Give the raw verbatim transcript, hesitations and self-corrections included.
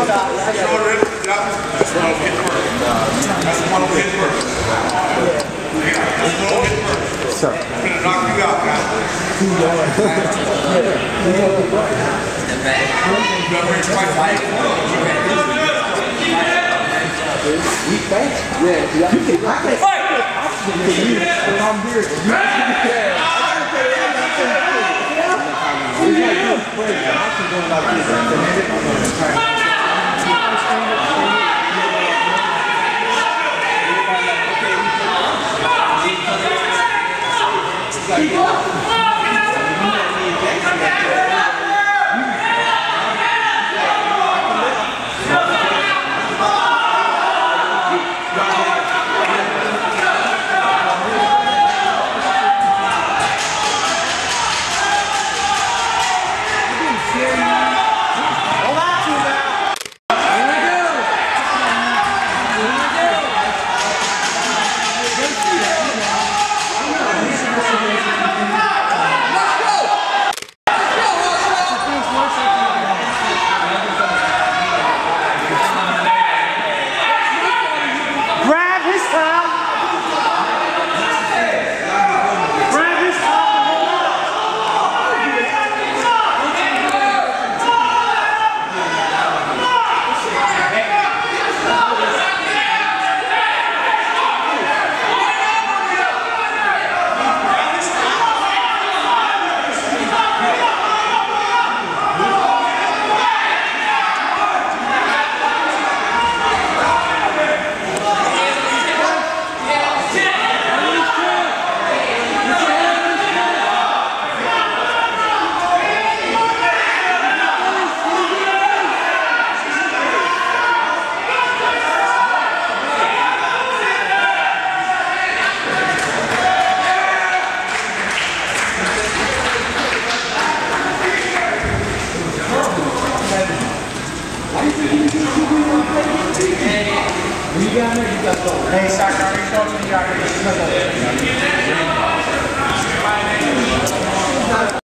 one hit first. That's one hit first. That's one hit first. Sir. I'm gonna knock you out, guys. You gotta bring fight fight. We fast. Yeah, you can I can fight. I'm here. It's like you're crazy. I can go like this. Hey, Saka, are you talking to me?